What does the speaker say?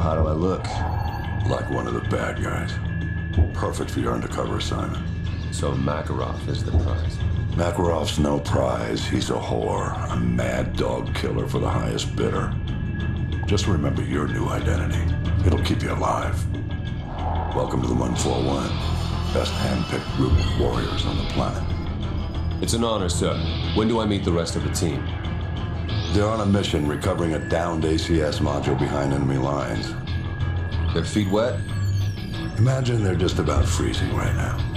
how do I look? Like one of the bad guys. Perfect for your undercover assignment. So Makarov is the prize. Makarov's no prize. He's a whore. A mad dog killer for the highest bidder. Just remember your new identity. It'll keep you alive. Welcome to the 141. Best hand-picked group of warriors on the planet. It's an honor, sir. When do I meet the rest of the team? They're on a mission recovering a downed ACS module behind enemy lines. Their feet wet? Imagine they're just about freezing right now.